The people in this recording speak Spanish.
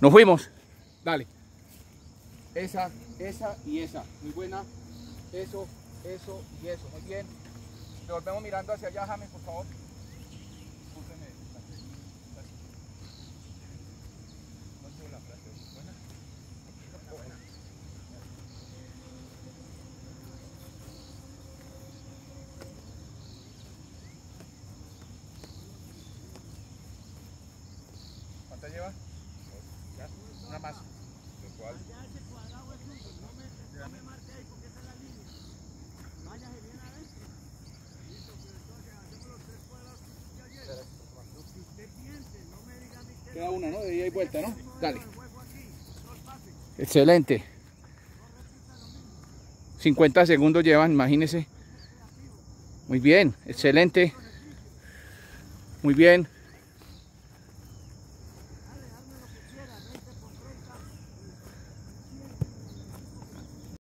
Nos fuimos. Dale. Esa y esa. Muy buena. Eso y eso. Muy bien. Nos volvemos mirando hacia allá, James, por favor. ¿Cuántas lleva? ¿Ya? Una más. ¿Cuál? No me marque ahí porque esa es la línea. Váyase bien adentro. Listo, pero entonces hacemos los 3 cuadrados que ayer. Lo que usted piense, no me diga ni que... Queda una, ¿no? De ida y vuelta, ¿no? Dale. Aquí, Excelente. 50 segundos llevan, imagínense. Muy bien, excelente. Muy bien.